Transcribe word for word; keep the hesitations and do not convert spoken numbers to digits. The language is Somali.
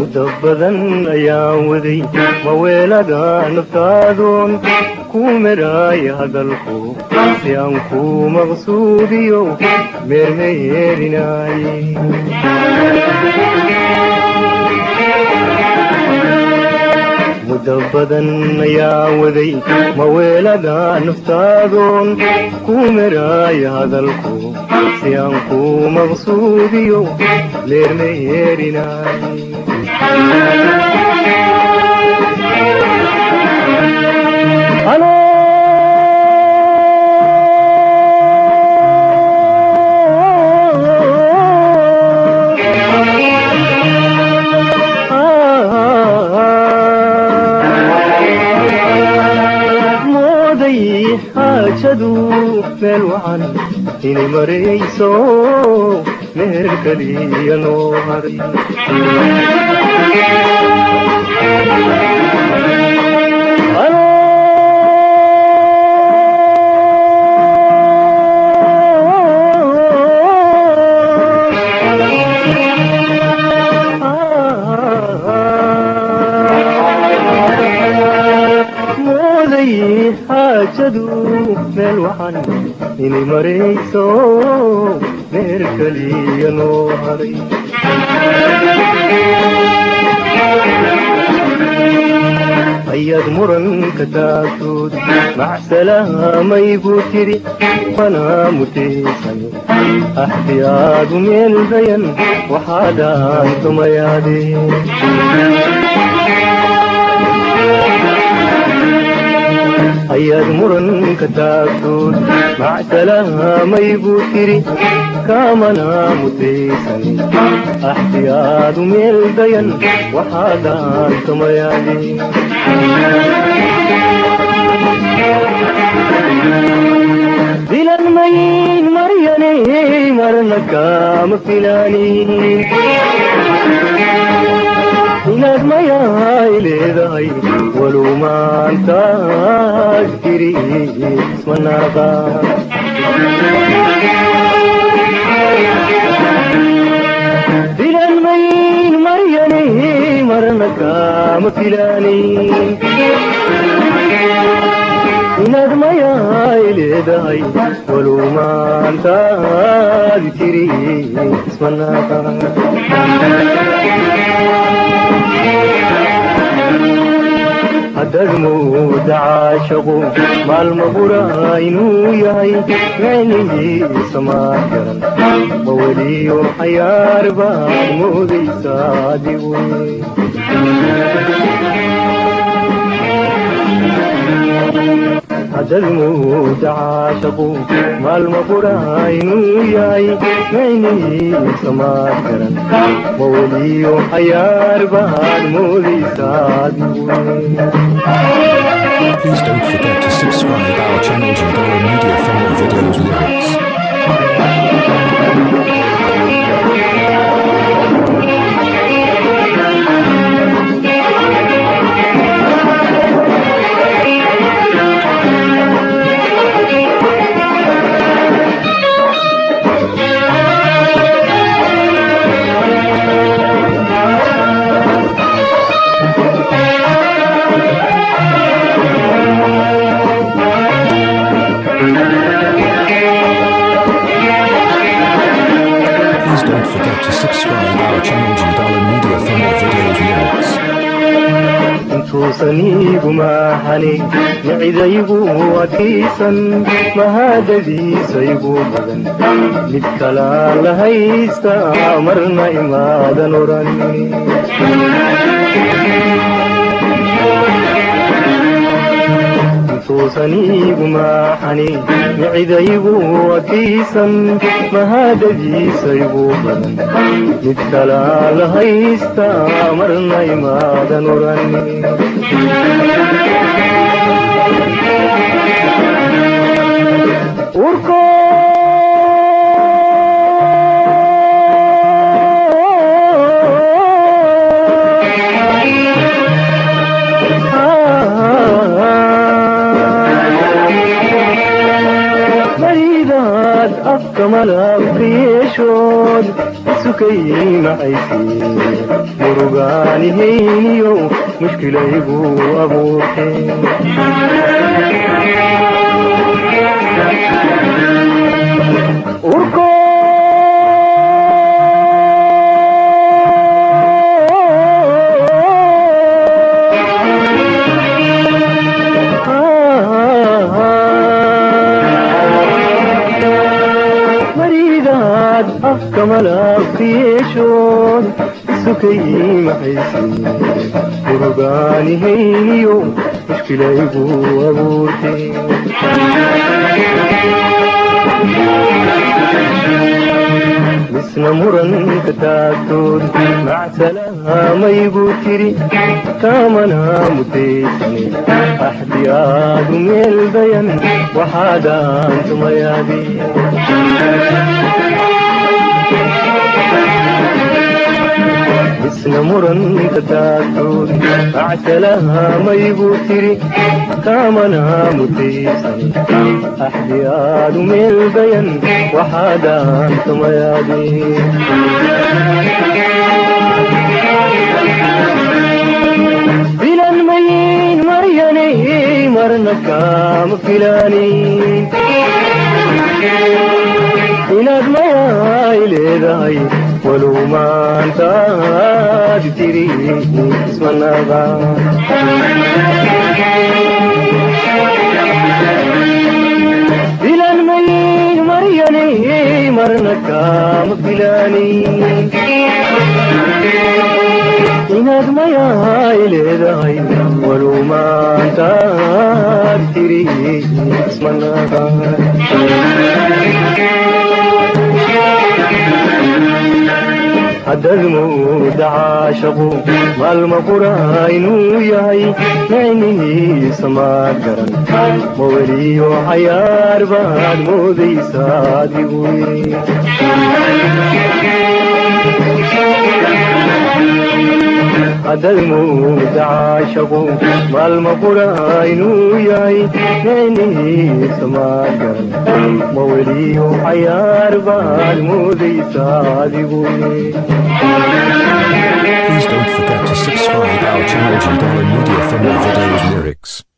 مدبدا أيام وذي مويلة نفتادون كومراي هذا الخو سيانكو مغصوديو مرميرناي مدبدا يا وذي مويلة نفتادون كومراي هذا الخو سيانكو مغصوديو مرميرناي حاجدو ملوعن إني مريسو مهركلي يا نوهري حاجدو ملوحن إني مريسو ميركلي يا نوهري أياد مرن كتاكود مع سلامة يبوتري فانا متيسن احتياج من البين وحادا انتم يادي أياد مرن كتاكود مع سلامة يبوتري كامنا متيسن احتياج من البين وحادا انتم يادي دلن مين مرياني مرنكا مفلاني إناد ما يايلي ذاي ولو ما أنت أجتري اسمناغا دلن مين مرياني مرنكا مفلاني إناد ما يايلي ذاي ولو ما أنت أجتري اسمناغا هدرمو دعاشقو مالمبورا إنو ياي معني سماكرا موليو حيار بان مودي ساديوي هدرمو دعاشقو مالمبورا إنو ياي معني سماكرا موليو حيار بان مودي ساديوي. Please don't forget to subscribe our channel Jindara Media for more videos lyrics. Don't forget to subscribe our channel Jindara Media for more videos lyrics. انتوصني بماحني نعيديبو وكيسا ما هذا ذي سيبو بدن متكلا لهيستا عمرنا إمادا نوراني توصني بماحني نعيديبو وكيسا ما هذا ذي سيبو بدن متكلا لهيستا عمرنا إمادا نوراني وركو afka malabka yeeshood sukay macaysii murugaanihayniyo mushkilaygu abuurtee urko afka malabka yeeshood sukay macaysii murugaanihayniyo mushkilaygu abuurtee misna muranka taagtood macsalahamaygu tiri kaamana mutaysane axdi aadu meel dayan waxaadaantumayaadi misna muranka taagtood macsalahamaygu tiri kaamana mutaysane axdi aadu meel dayan waxaadaantumayaadi filan mayin maryanay marna kaama filaanin inaad mayaay leedahay walow maantaad tiri ismanaga filan mayin maryanay marna kaama filaanin inaad mayaay leedahay walow maantaad tiri ismanaga haddad mooda caashaqu maalma qura inuu yahay micnihiisa maad garan ma weliyo cayaar baad moodaysa adigu haddad mooda caashaqu maalma qura inuu yahay micnihiisa maad garan ma weliyo cayaar baad moodaysa adigu Please don't forget to subscribe our channel G Dollar Media for more videos lyrics.